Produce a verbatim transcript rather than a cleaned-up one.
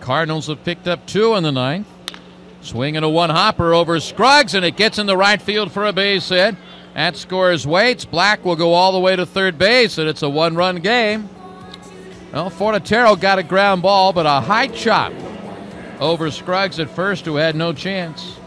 Cardinals have picked up two in the ninth. Swinging a one-hopper over Scruggs, and it gets in the right field for a base hit. That scores Waits. Black will go all the way to third base, and it's a one-run game. Well, Fornatero got a ground ball, but a high chop over Scruggs at first, who had no chance.